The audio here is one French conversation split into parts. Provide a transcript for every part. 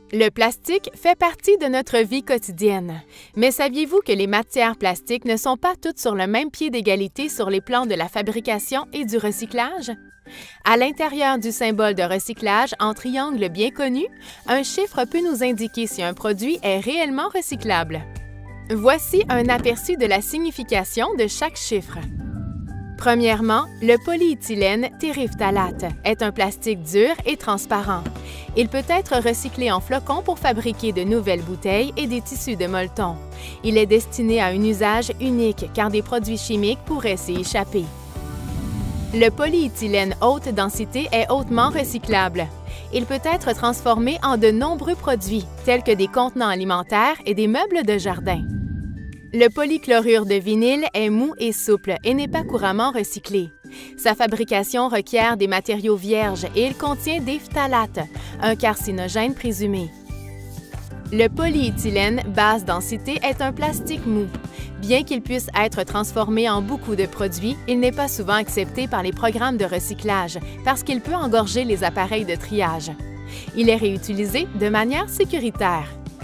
Le plastique fait partie de notre vie quotidienne. Mais saviez-vous que les matières plastiques ne sont pas toutes sur le même pied d'égalité sur les plans de la fabrication et du recyclage? À l'intérieur du symbole de recyclage en triangle bien connu, un chiffre peut nous indiquer si un produit est réellement recyclable. Voici un aperçu de la signification de chaque chiffre. Premièrement, le polyéthylène terephthalate est un plastique dur et transparent. Il peut être recyclé en flocons pour fabriquer de nouvelles bouteilles et des tissus de molleton. Il est destiné à un usage unique car des produits chimiques pourraient s'y échapper. Le polyéthylène haute densité est hautement recyclable. Il peut être transformé en de nombreux produits, tels que des contenants alimentaires et des meubles de jardin. Le polychlorure de vinyle est mou et souple et n'est pas couramment recyclé. Sa fabrication requiert des matériaux vierges et il contient des phtalates, un carcinogène présumé. Le polyéthylène basse densité est un plastique mou. Bien qu'il puisse être transformé en beaucoup de produits, il n'est pas souvent accepté par les programmes de recyclage parce qu'il peut engorger les appareils de triage. Il est réutilisé de manière sécuritaire.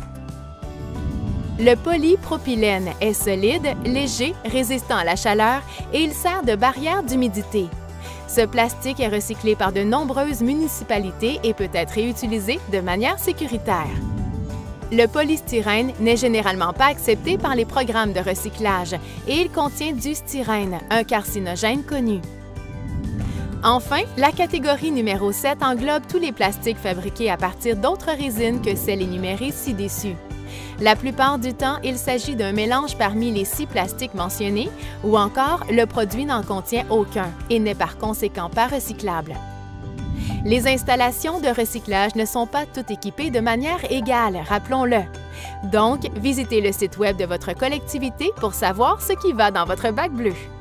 Le polypropylène est solide, léger, résistant à la chaleur et il sert de barrière d'humidité. Ce plastique est recyclé par de nombreuses municipalités et peut être réutilisé de manière sécuritaire. Le polystyrène n'est généralement pas accepté par les programmes de recyclage et il contient du styrène, un carcinogène connu. Enfin, la catégorie numéro 7 englobe tous les plastiques fabriqués à partir d'autres résines que celles énumérées ci-dessus. La plupart du temps, il s'agit d'un mélange parmi les 6 plastiques mentionnés ou encore le produit n'en contient aucun et n'est par conséquent pas recyclable. Les installations de recyclage ne sont pas toutes équipées de manière égale, rappelons-le. Donc, visitez le site Web de votre collectivité pour savoir ce qui va dans votre bac bleu.